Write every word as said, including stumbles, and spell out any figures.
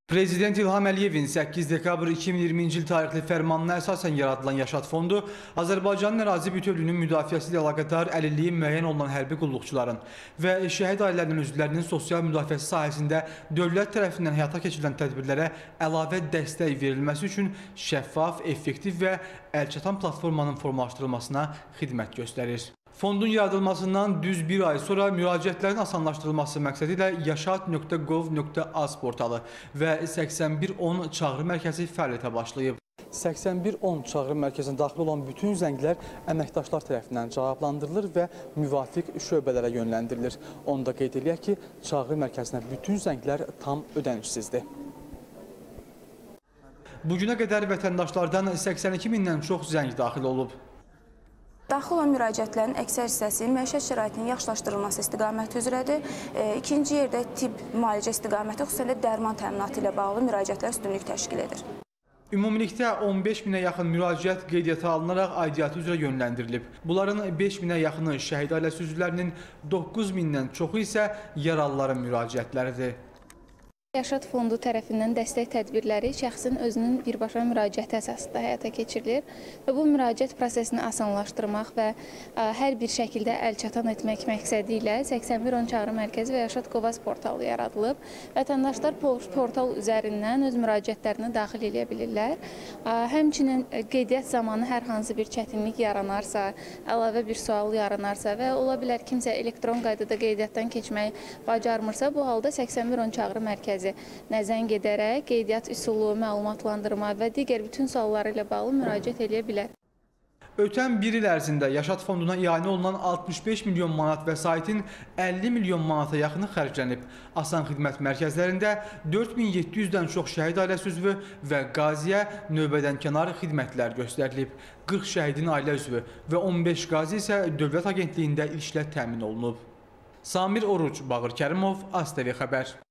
Prezident İlham Əliyevin səkkiz dekabr iki min iyirminci il tarixli fərmanına əsasən yaradılan Yaşad Fondu Azərbaycanın ərazi bütövlüyünün müdafiəsi ilə əlaqədar əlilliyi müəyyən olunan hərbi qulluqçuların və şəhid ailələrinin üzvlərinin sosial müdafiəsi sahəsində dövlət tərəfindən həyata keçirilən tədbirlərə əlavə dəstək verilməsi üçün şəffaf, effektiv və əlçatan platformanın formalaşdırılmasına xidmət göstərir. Fondun yaradılmasından düz bir ay sonra müraciətlərin asanlaşdırılması məqsədi ilə yaşad nöqtə qov nöqtə az portalı və səksən bir on çağrı mərkəzi fəaliyyətə başlayıb. səksən bir on çağrı mərkəzinə daxil olan bütün zənglər əməkdaşlar tərəfindən cavablandırılır və müvafiq şöbələrə yönləndirilir. Onu da qeyd edək ki, çağrı mərkəzinə bütün zənglər tam ödənişsizdir. Bugünə qədər vətəndaşlardan səksən iki mindən çox zəng daxil olub. Daxil olan müraciətlərin əksər hissəsi məişət şəraitinin yaxşılaşdırılması istiqaməti üzrədir. E, ikinci yerdə tibb müalicə istiqaməti, xüsusilə dərman təminatı ilə bağlı müraciətlər üstünlük təşkil edir. Ümumilikdə on beş minə yaxın müraciət qeydiyyata alınaraq aidiyyatı üzrə yönləndirilib. Bunların beş minə yaxını şəhid ailəsi üzvlərinin, doqquz mindən çoxu isə yaralıların müraciətləridir. Yaşad Fondu tərəfindən dəstək tədbirləri şəxsin özünün birbaşa müraciəti əsasında həyata keçirilir və bu müraciət prosesini asanlaşdırmaq və hər bir şəkildə əlçatan etmək məqsədi ilə səksən bir on çağrı mərkəzi və Yaşad Qovaz portalı yaradılıb. Vətəndaşlar portal üzərindən öz müraciətlərini daxil edə bilirlər. Həmçinin qeydiyyat zamanı hər hansı bir çətinlik yaranarsa, əlavə bir sual yaranarsa və ola bilər kimsə elektron qaydada qeydiyyatdan keçməyi bacarmırsa, bu halda səksən bir on çağrı mərkəzi nəzən gedərək qeydiyyat üsulu, məlumatlandırma və digər bütün sualları ilə bağlı müraciət edə bilər. Ötən bir il ərzində Yaşad Fonduna ianə olunan altmış beş milyon manat vəsaitin əlli milyon manata yaxını xərclənib. Asan xidmət mərkəzlərində dörd min yeddi yüzdən çox şəhid ailəsi üzvü və qaziyə növbədən kənar xidmətlər göstərilib. qırx şəhidin ailə üzvü və on beş qazi isə Dövlət Agentliyində işlə təmin olunub. Samir Oruc, Bağır Kərimov, AzTV xəbər.